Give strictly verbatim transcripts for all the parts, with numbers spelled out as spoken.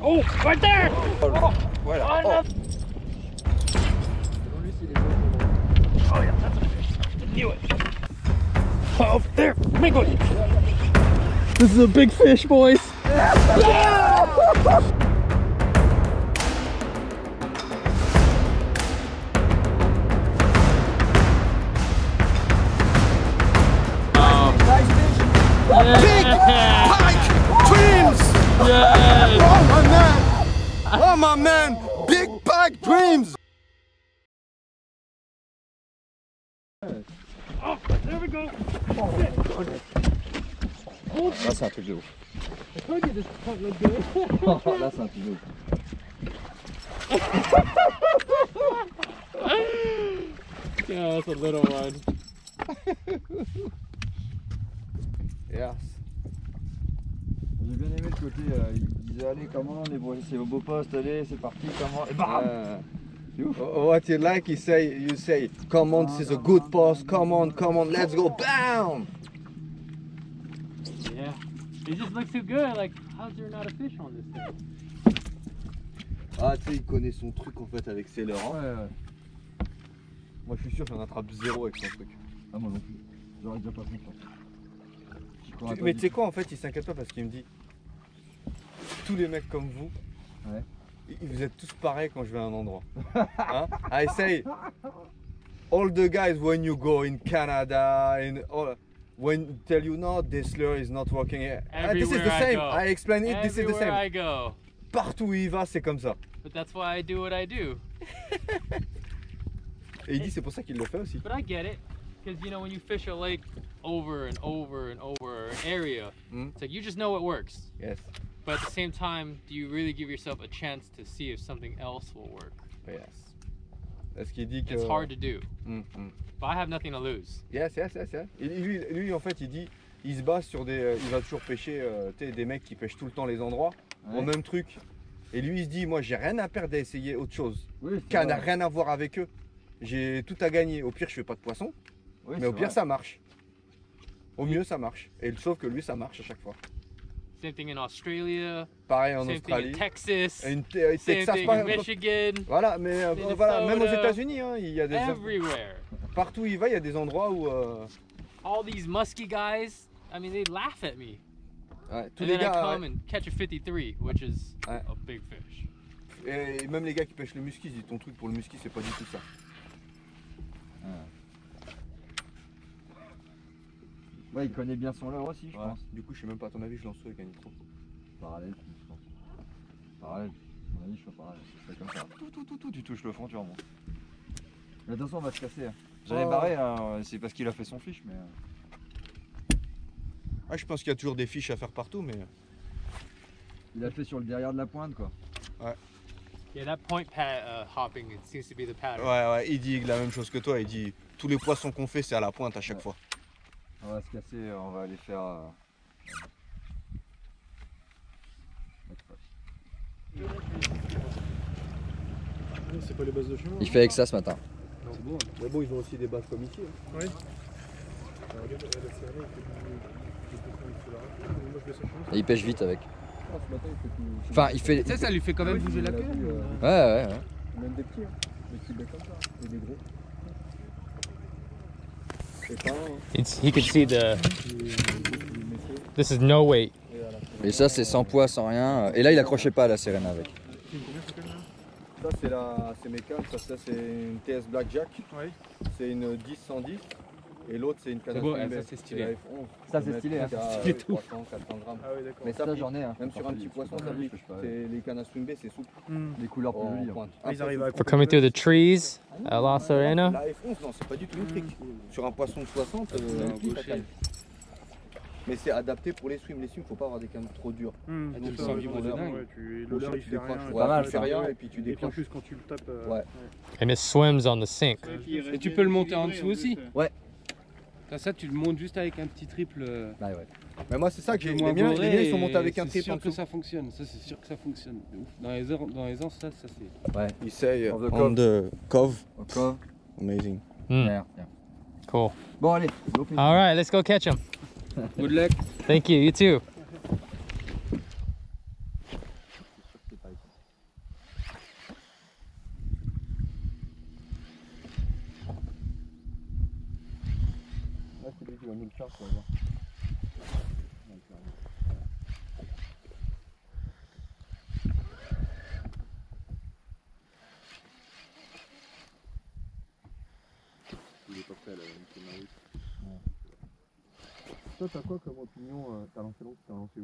Oh, right there! Oh, voilà. Oh. Oh yeah, that's a fish. I knew it. Oh, there, big one. This is a big fish, boys. Yeah! Big pike dreams! Yes! Oh my man! Oh my man! Big pike dreams! Oh, there we go. Là c'est un truc de ouf. I told you this punt looked good. Là c'est un truc de ouf. Yeah, that's a little one. Yes. J'ai bien aimé le côté, euh, il disait allez comment les beaux, c'est vos beaux postes, allez c'est parti, comment, et bam Uh, what you like, you say, you say, come on, this is a good post, come on, come on, let's go, bam! Yeah. It just looks too good. Like, how's there not a fish on this thing? Ah, tu sais, il connaît son truc en fait avec ses leurres. Ouais, ouais. Moi je suis sûr que j'en attrape zéro avec son truc. Ah moi non plus, j'aurais déjà pas confiance. Tu- Mais tu sais quoi, en fait, il s'inquiète pas parce qu'il me dit tous les mecs comme vous, ouais. i- vous êtes tous pareils quand je vais à un endroit. Hein? I say, all the guys when you go in Canada, in all, when tell you no, this lure is not working here. Ah, this is Everywhere the I same. go. I explain it. This is the Everywhere same. I go. Partout où il va, c'est comme ça. But that's why I do what I do. Et il dit c'est pour ça qu'il le fait aussi. But I get it. Because, you know, when you fish a lake over and over and over an area, Mm. it's like you just know it works. Yes. But at the same time, do you really give yourself a chance to see if something else will work? Yes. Est-ce qu'il dit que... It's hard to do. Mm, mm. But I have nothing to lose. Yes, yes, yes, yes. Et lui, lui, en fait, il dit, il se base sur des, euh, il va toujours pêcher, euh, tu sais, des mecs qui pêchent tout le temps les endroits, Ouais. au même truc. Et lui, il se dit, moi, j'ai rien à perdre d'essayer autre chose. Oui, c'est Qui n'a vrai. rien à voir avec eux. J'ai tout à gagner. Au pire, je fais pas de poisson, Oui, mais c'est au pire, vrai. ça marche. Au mieux, ça marche. Et sauf que lui, ça marche à chaque fois. Same thing in Australia. Pareil en Same Australie. thing in Texas. Et une, et Same Texas, thing pas- in Michigan. Voilà, mais euh, Minnesota. voilà, même aux États-Unis, hein, il y a des Everywhere. partout où il va, il y a des endroits où euh, All these musky guys, I mean, they laugh at me. ouais, tous And les then I gars, come ouais, and catch a fifty-three, which is Ouais. a big fish. et même les gars qui pêchent le musky, ils disent ton truc pour le musky, c'est pas du tout ça. Ouais, il connaît bien son leurre aussi, je Ouais. pense. Du coup, je sais même pas, à ton avis, je lance avec un nitro. Parallèle, je pense. Parallèle, à mon avis, je fais parallèle. C'est comme ça. Tout, tout, tout, tout, tu touches le fond, tu remontes. Mais attention, on va se casser. hein. J'allais Oh. barrer, hein, c'est parce qu'il a fait son fiche, mais. euh, Ah, je pense qu'il y a toujours des fiches à faire partout, mais Il a fait sur le derrière de la pointe, quoi. Yeah, that point pat uh, hopping, it seems to be the pattern. ouais, ouais, il dit la même chose que toi. Il dit tous les poissons qu'on fait, c'est à la pointe à chaque Ouais. fois. On va se casser, on va aller faire. euh, C'est pas les bases de chemin. Il fait avec ça ce matin. C'est bon. Mais bon, ils ont aussi des bases comme ici. hein. Ouais. Alors, regarde, elle a serré, il fait du- du poisson, il faut l'arracher. Moi, je fais ça chez moi. Et il pêche vite avec. Ah, ce matin, il fait tout. Enfin, il fait. Ça, ça lui fait quand même Oui, bouger il la a queue. vu, euh, Ouais, ouais, ouais. Même des petits, hein. Des petits becs comme ça. Et des gros. C'est pas un, hein. It's, he could see the. This is no weight. Et voilà. Et ça, c'est sans poids, sans rien. Et là, il accrochait pas à la sirène avec. Ça, c'est la, c'est mes cannes. Ça, ça, c'est une T S Blackjack. Ouais. C'est une dix cent dix. Et l'autre, c'est une canne à beau, swim ça, bait. c'est stylé. la F onze. Ça, c'est Faut stylé, mettre hein. jusqu'à, Stylé euh, tout. trois cents, quatre cents grammes. Ah oui, d'accord. Mais ça, Ça, pique. j'en ai. Hein. Même sur un petit poisson, ça pique. C'est les cannes à swim bait, c'est souple. Hmm. Les couleurs Oh, plus jolies. en hein. pointe. Ah, ils Après, arrivent à faut- For coming through the trees at La Serena. La F onze, non, c'est pas du tout une trick. Sur un poisson de soixante, euh, un pique, la gaucher. canne. Mais c'est adapté pour les swims. Les swims, faut pas avoir des cannes trop dures. Hmm. Ah, C'est tu ça, sens ouais, vivre ouais, de ouais, dingue. ouais, tu- Au Le leurre, sol, il tu fait décroches. rien. Ouais, Pas mal, tu fais ça. rien et puis tu Et puis en décroches. plus, quand tu le tapes. euh, Ouais. And it swims on the sink. Et tu peux le monter en dessous aussi. Ouais. T'as ça, tu le montes juste avec un petit triple. euh, Bah ouais. Mais moi, c'est ça que j'ai. un peu Les moins miens, les bourré miens, ils sont et montés avec un c'est triple en sûr que dessous. ça fonctionne. Ça, c'est sûr que ça fonctionne. De ouf. Dans les airs, dans les ans, ça, ça c'est. Ouais. Il say On the on the cove. Encore. Amazing. Mm, Derrière, tiens. cool. Bon, allez. go fishing. All right, let's go catch him. Good luck. Thank you. You too. tu vas voir. On va le faire. Il est pas prêt là, c'est Marius. Toi, t'as quoi comme opinion? euh, T'as lancé long, t'as lancé où?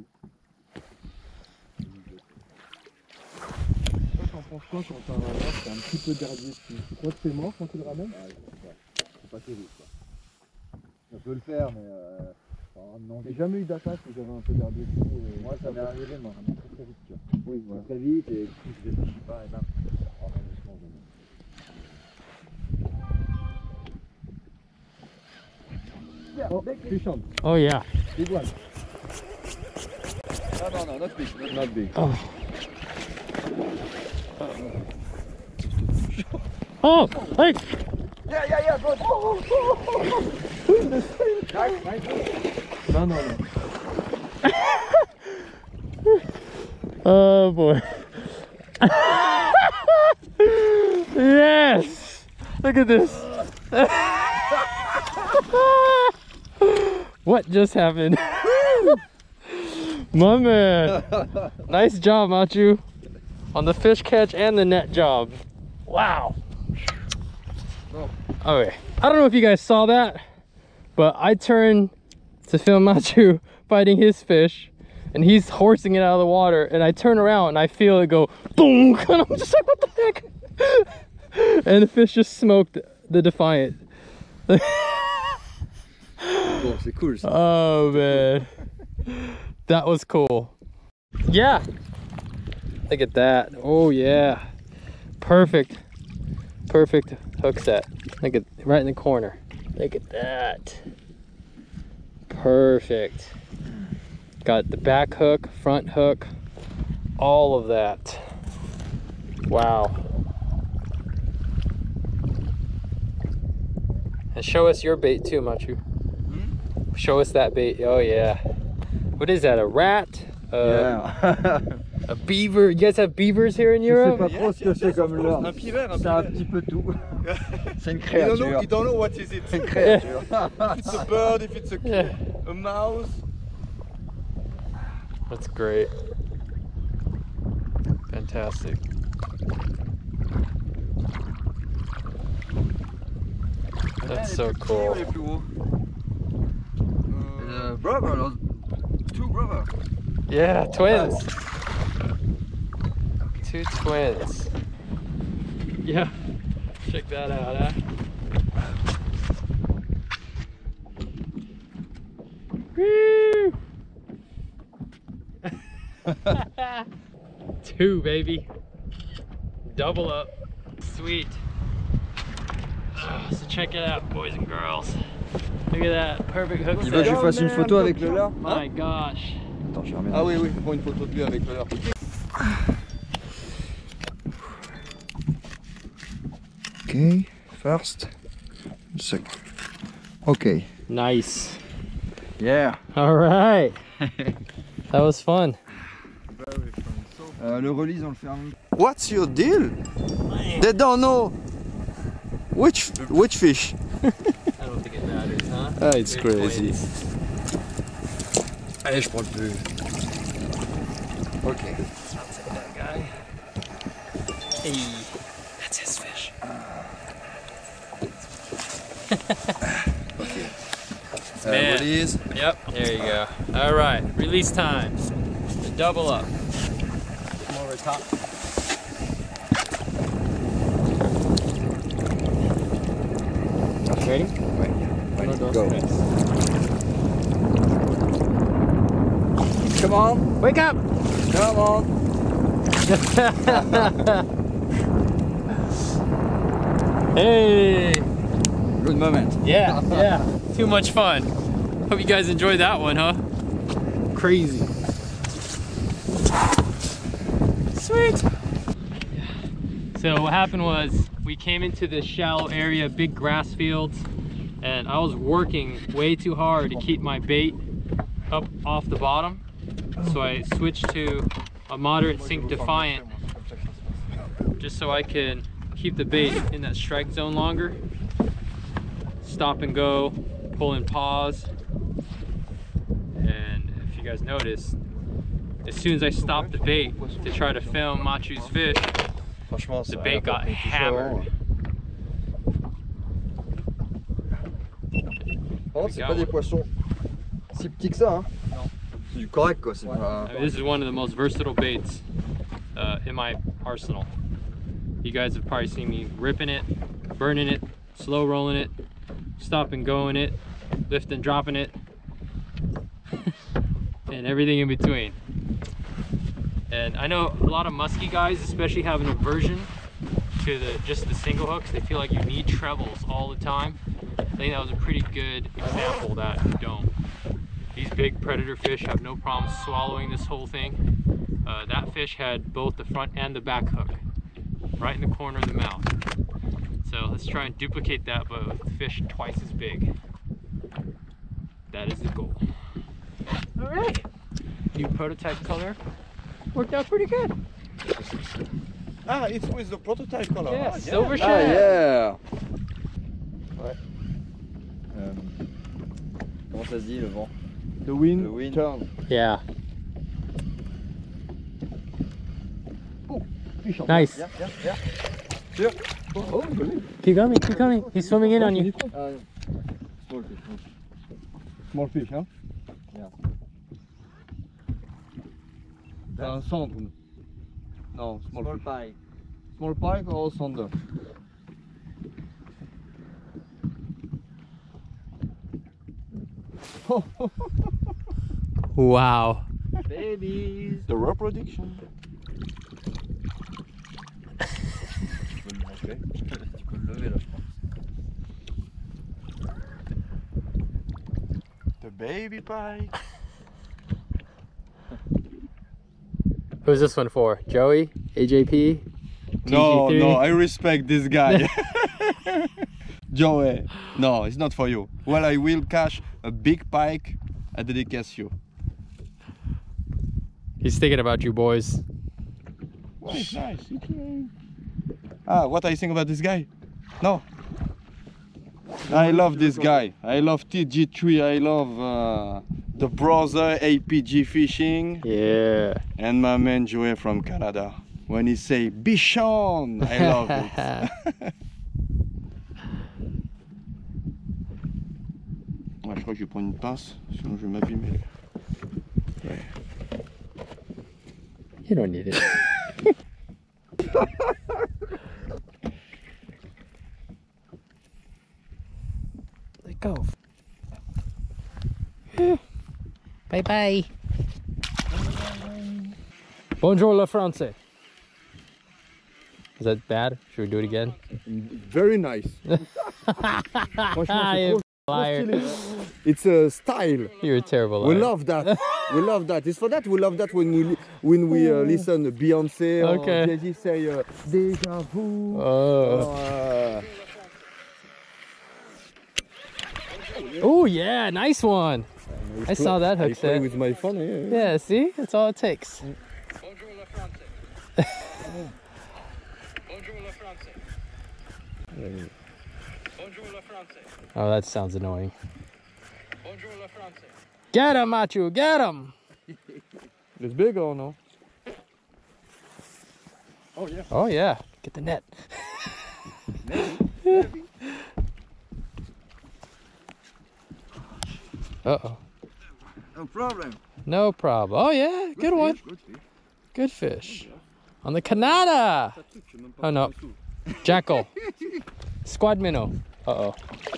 Toi, t'en penses quoi quand t'as un rameur, t'as un petit peu d'herbier dessus? Tu crois que c'est mort quand tu le ramènes? Ouais, c'est pas terrible quoi. On peut le faire, mais euh, non. J'ai jamais eu d'attaque où j'avais un peu d'herbier dessus. Et... Moi, ça m'est arrivé, moi, vraiment très très vite, tu vois. Oui, voilà. Très vite, et si je réfléchis pas, et ben, oh, non, doucement, je oh, fish on. Oh yeah. Big one. No, no, no, not big, not, not big. Oh. Oh, hey. Yeah, yeah, yeah, good. Oh, oh, oh, oh. Nice, nice. No, no, no. Oh boy. Yes. Look at this. What just happened? My man. Nice job, Machu. On the fish catch and the net job. Wow. Okay. I don't know if you guys saw that, but I turned to film Machu fighting his fish, and he's horsing it out of the water, and I turn around and I feel it go boom, and I'm just like, what the heck? And the fish just smoked the Defiant. Bon, c'est cool ça. Oh man, that was cool. Yeah, look at that. Oh yeah, perfect, perfect hook set. Look at right in the corner. Look at that. Perfect. Got the back hook, front hook, all of that. Wow. And show us your bait too, Machu. Hmm? Show us that bait. Oh yeah. What is that? A rat? Uh, Yeah. A beaver? You guys have beavers here in Je sais Europe? pas trop ce que c'est comme leurre. Un pivert, un C'est un pivert. petit peu tout. C'est une You don't, know, créature. you don't know what is it. C'est une créature. If it's a bird, if it's a, Yeah. a mouse. That's great. Fantastic. That's so cool. Les plus gros. Uh, brother, those two brother. Yeah, twins. Two twins. Yeah, check that out, huh? Woo! Two, baby. Double up. Sweet. Oh, so check it out, boys and girls. Look at that, perfect hook Il veut que je set. fasse une photo avec le leurre? My gosh. Attends, je remets. Ah oui, oui, prends une photo de lui avec le leurre. Okay, first, second. Okay. Nice. Yeah. All right. That was fun. Euh, le release, on le fait en... What's your deal? They don't know which which fish. I don't think it matters, huh? Ah, it's They're crazy. twins. Allez, je prends le plus. Ok. I'll take that guy. Hey, that's his fish. Euh, Man. release. Yep, there you go. All right, release time. The double up. Come over top. Ready? Ouais. Uno, dos, Go. tres. Come on. Wake up! Come on. Hey! Good moment. Yeah, yeah. Too much fun. Hope you guys enjoyed that one, huh? Crazy. Sweet. So what happened was we came into this shallow area, big grass fields, and I was working way too hard to keep my bait up off the bottom. So I switched to a moderate sink Defiant just so I can keep the bait in that strike zone longer. Stop and go, pull and pause. guys noticed, as soon as I stopped the bait to try to film Machu's fish, Franchement, the ça bait got hammered. Par contre, c'est pas des poissons si petits que ça, hein. Non. C'est du correct, quoi. C'est Ouais. pas... I mean, this is one of the most versatile baits uh, in my arsenal. You guys have probably seen me ripping it, burning it, slow rolling it, stop and going it, lift and dropping it, and everything in between. And I know a lot of musky guys especially have an aversion to the just the single hooks. They feel like you need trebles all the time. I think that was a pretty good example that you don't. These big predator fish have no problem swallowing this whole thing. Uh, that fish had both the front and the back hook right in the corner of the mouth. So let's try and duplicate that, but with fish twice as big. That is the goal. All right, new prototype color worked out pretty good. Ah, it's with the prototype color. Yeah, Ah, silver Ah, shad. yeah. Ouais. Euh, comment ça se dit, le vent? The wind, The wind. turn. Yeah. Fish en Nice. Viens, viens, viens. Sûr. Oh, joli. Keep coming, keep coming. He's swimming in on you. Ah, non. Small fish, small fish. Small fish, hein? Yeah. T'as un cendre. Non, small, Small fish. pike. Small pike or sander? Wow. Babies. The reproduction. Tu peux le manger. Tu peux le lever là, je pense. The baby pike. Who's this one for? Joey? A J P? No, T G three? no, I respect this guy. Joey, no, it's not for you. Well, I will catch a big pike. I dedicate you. He's thinking about you boys. Well, it's nice. It's, uh... Ah, what I think about this guy? No. I love this guy. I love T G three. I love uh, the brother A P G Fishing. Yeah. And my man Joey from Canada. When he say Bichon, I love it. Ouais, je crois que je vais prendre une pince, sinon je vais m'abîmer. Ouais. You don't need it. Let go. Bye bye. Bonjour le français. Is that bad? Should we do it again? Very nice. Franchement, c'est trop, trop Liar. stylé. It's a style. You're a terrible We liar. love that. We love that. It's for that we love that when we li- when we uh, listen Beyonce Okay. or Jay-Z say uh, déjà vu. Oh. Uh, Oh yeah, nice one. I saw that I hook play set. with my phone. Yeah. Yeah, see? That's all it takes. Bonjour le français. Bonjour le français. Bonjour le français. Oh, that sounds annoying. Bonjour le français. Get him, Machu, get him! It's big or no? Oh yeah. Oh yeah, get the net. Uh-oh. No problem. No problem. Oh yeah, good one. Good fish. Good fish. On the Canada. Oh no. Jackal. Squad minnow. Uh-oh.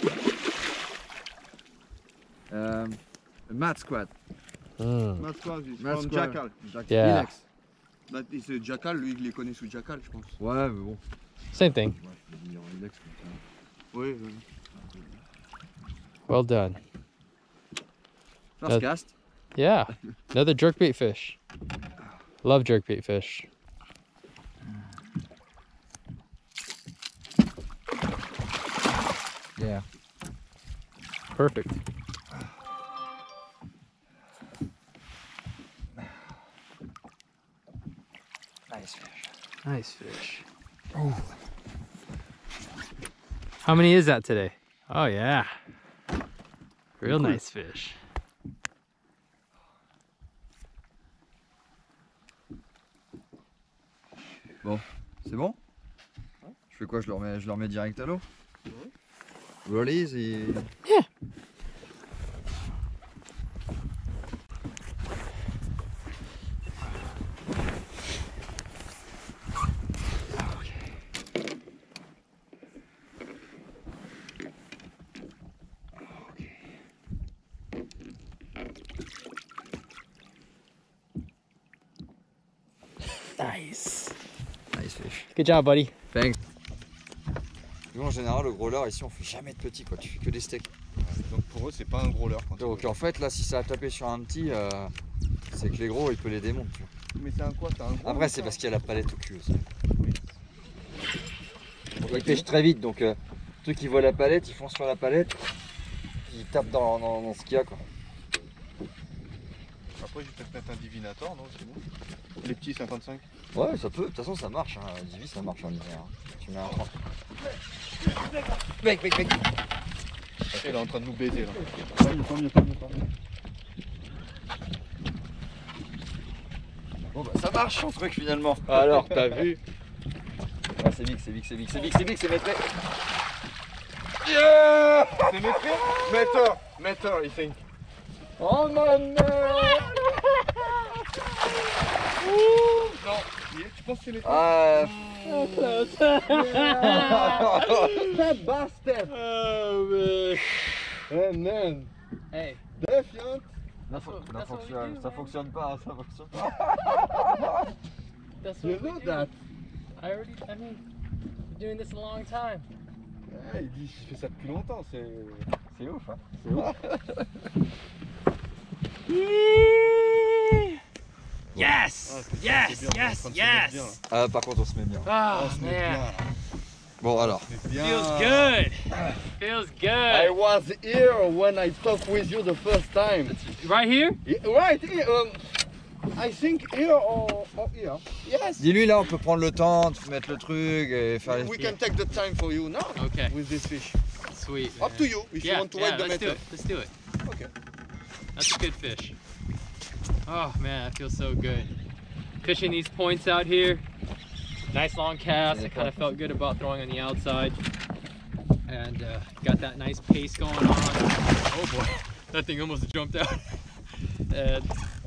Um, a mat squat. Mm. Mat squad is Mat from squat. Jackal. Yeah. Ilex. But it's a Jackal, lui il les connaît sous Jackal, je pense. Ouais, mais bon. Same thing. Moi, je peux dire Ilex comme ça. Oui. oui. Well done. First Uh, cast. Yeah. Another jerkbait fish. Love jerkbait fish. Yeah. Perfect. Nice fish. Nice fish. Oh. How many is that today? Oh yeah. Real nice fish. Bon, c'est bon? Je fais quoi? Je le remets, je le remets direct à l'eau? Release et... Yeah. Nice. Nice fish. Good job, buddy. Thanks. Nous en général le growler ici on fait jamais de petits quoi, tu fais que des steaks. Donc pour eux c'est pas un growler. Donc en fait là si ça a tapé sur un petit, euh, c'est que les gros il peut les démonter. Tu vois. Mais c'est un quoi? C'est un gros? Après c'est parce qu'il y a la palette au cul aussi. Oui. Ils pêchent très vite donc euh, ceux qui voient la palette ils foncent sur la palette, ils tapent dans, dans, dans ce qu'il y a quoi. Après je vais peut-être mettre un divinator, non? C'est bon. Les petits cinquante-cinq. Ouais ça peut, de toute façon ça marche, hein. Divi ça marche en hiver. Hein. Tu mets un trente. Mec, mec, mec. Il est en train de nous baiser là. Tant mieux, tant mieux, tant mieux, tant mieux. Bon bah ça marche son truc finalement. Alors t'as vu? Ah, c'est big, c'est big, c'est big, c'est big, c'est big, c'est maîtré. Yeah! C'est maîtré? Metter, metter, I think. Oh man! Non, tu penses que c'est maîtré? Ah, That bastard! Oh man. Hey man! Hey. Defiant! ça, fo- ça That's what we fonctionne, do, ça man. fonctionne pas, ça fonctionne pas. That's You what we know do. that? I already, I mean, been doing this a long time. Ouais, il dit je fais ça depuis longtemps, c'est... C'est ouf, hein. C'est ouf. Yes! Ah, c'est Yes! bien, on est en Yes! train de se mettre bien, là. Yes! Ah, par contre, on se met bien. Oh On se met bien, man, là. Bon, alors. On se met bien. feels good. Feels I good. was here when I talked with you the first time. Right here? Yeah, right here. Um, I think here or, or here. Yes. Dis-lui, là, on peut prendre le temps de mettre le truc et faire les... We can take the time for you now Okay. with this fish. Sweet. Up man. to you if Yeah, you want to yeah, wait the let's do method. it. Let's do it. Okay. That's a good fish. Oh man, that feels so good. Fishing these points out here. Nice long cast. I kind of felt good about throwing on the outside. And uh, got that nice pace going on. Oh boy, that thing almost jumped out. and,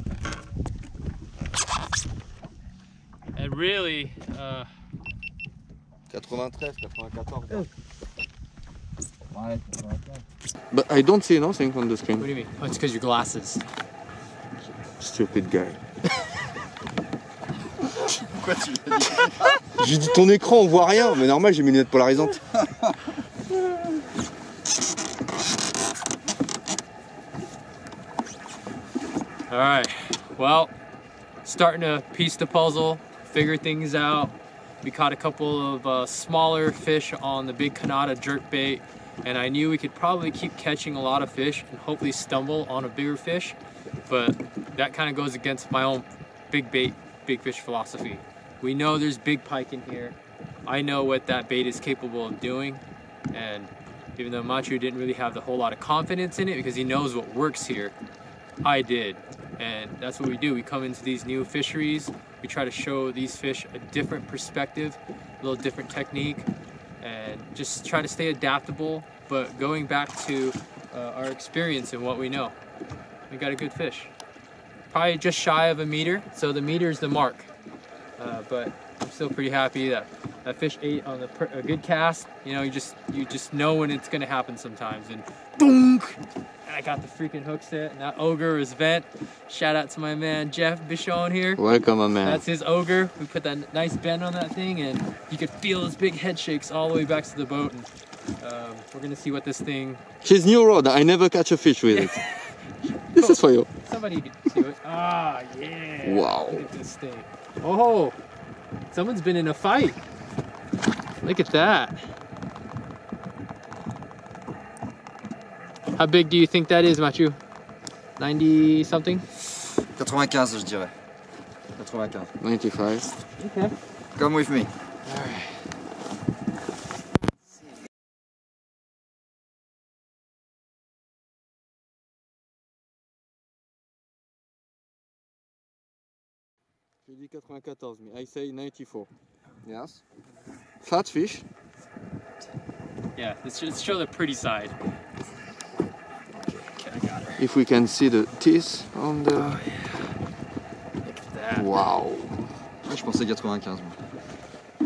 and really, uh, eighty-three, eighty-four. Ouais, But I don't see nothing on the screen. what do you mean? Oh, it's because your glasses. Stupid guy. pourquoi tu l'as dit? J'ai dit ton écran, on voit rien, mais normal, j'ai mes lunettes polarisantes. All right, well, starting to piece the puzzle, figure things out. We caught a couple of uh, smaller fish on the big Kanata jerkbait, and I knew we could probably keep catching a lot of fish and hopefully stumble on a bigger fish, but that kind of goes against my own big bait, big fish philosophy. We know there's big pike in here. I know what that bait is capable of doing, and even though Machu didn't really have the whole lot of confidence in it because he knows what works here, I did. And that's what we do. We come into these new fisheries, we try to show these fish a different perspective, a little different technique, and just try to stay adaptable, but going back to uh, our experience and what we know. We got a good fish. Probably just shy of a meter, so the meter is the mark. Uh, but I'm still pretty happy that that fish ate on the per a good cast. You know, you just you just know when it's gonna happen sometimes, and boom! And I got the freaking hook set, and that ogre is vent. Shout out to my man Jeff Bichon here. Welcome, my man. That's his ogre. We put that nice bend on that thing, and you could feel his big head shakes all the way back to the boat. And um, we're gonna see what this thing. His new rod, I never catch a fish with it. This is for you. Somebody could do it. Ah, yeah. Wow. Look at this thing. Oh, someone's been in a fight. Look at that. How big do you think that is, Machu? ninety something? quatre-vingt-quinze, je dirais. quatre-vingt-quinze. ninety-five. Okay. Come with me. All right. J'ai dit quatre-vingt-quatorze, mais I say ninety-four. Yes. Flat fish. Yeah, let's, let's show the pretty side. Okay, I got her. If we can see the teeth on the... Oh, yeah. Look at that. Wow. Ouais, je pensais quatre-vingt-quinze. Moi.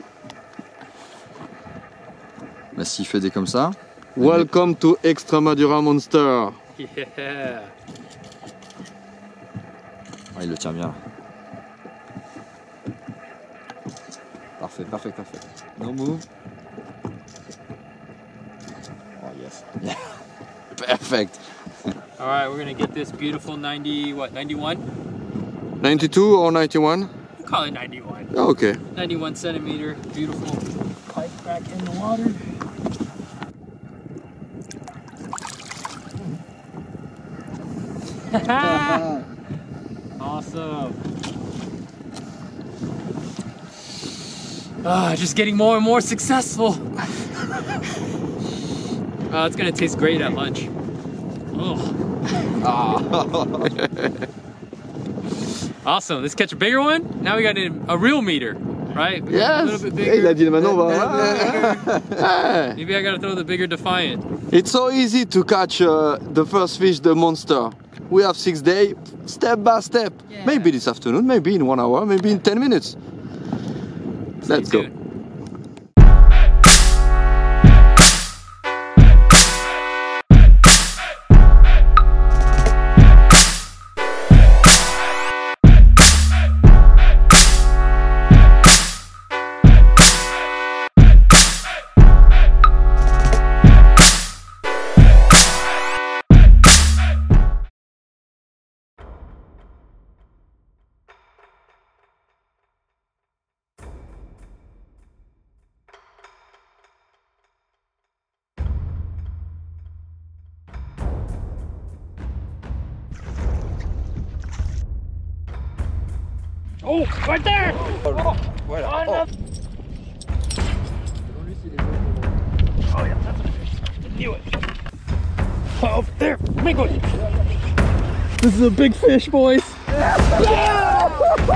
Bah, s'il fait des comme ça. Welcome to Extremadura Monster. Yeah. Ah, il le tient bien. Parfait, parfait, parfait. No move. Oh yes. Perfect. All right, we're gonna get this beautiful ninety, what, ninety-one? ninety-two or ninety-one? We'll call it ninety-one. Oh, okay. ninety-one centimeter, beautiful pike back in the water. Awesome. Ah, just getting more and more successful. Oh, it's gonna taste great at lunch. Oh. Awesome. Let's catch a bigger one. Now we got a, a real meter, right? We got a Yes. little bit bigger. Il a dit maintenant on va. Maybe I gotta throw the bigger Defiant. It's so easy to catch uh, the first fish, the monster. We have six days, step by step. Yeah. Maybe this afternoon, maybe in one hour, maybe in ten minutes. Let's go. Tuned. Oh, right there! Oh, Voilà. on Oh. the... Oh yeah, that's a fish. I knew it. Oh, there, big one. This is a big fish, boys. Yeah!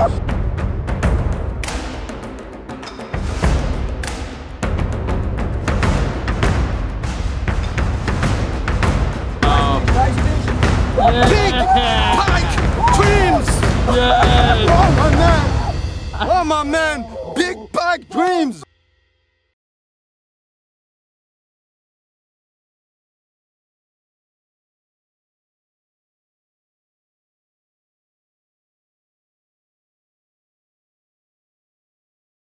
Oh. Big pike dreams! Yes! Oh my man! Oh my man! Big pike dreams!